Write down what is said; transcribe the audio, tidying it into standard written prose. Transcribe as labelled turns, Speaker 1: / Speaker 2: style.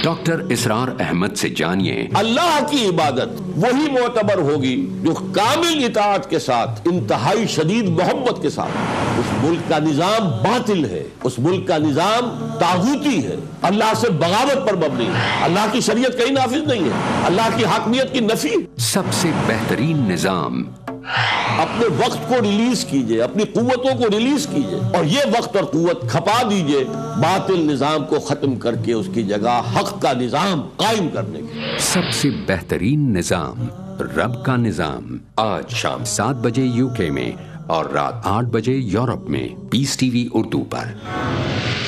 Speaker 1: Doctor इसरार अहमद से जानिए
Speaker 2: अल्लाह की इबादत वही मोतबर होगी जो कामिल इताअत के साथ, इंतहाई शदीद मोहब्बत के साथ। उस मुल्क का निजाम बातिल है, उस मुल्क का निजाम तागूती है, अल्लाह से बगावत पर मबनी है, अल्लाह की शरीयत कहीं नाफिज नहीं है, अल्लाह की हाकमियत की नफी।
Speaker 1: सबसे बेहतरीन निजाम।
Speaker 2: अपने वक्त को रिलीज कीजिए, अपनी कुव्वतों को रिलीज कीजिए और ये वक्त और कुव्वत खपा दीजिए बातिल निजाम को खत्म करके उसकी जगह हक का निजाम कायम करने की।
Speaker 1: सबसे बेहतरीन निजाम, रब का निजाम। आज शाम 7 बजे यूके में और रात 8 बजे यूरोप में। पीस टीवी उर्दू पर।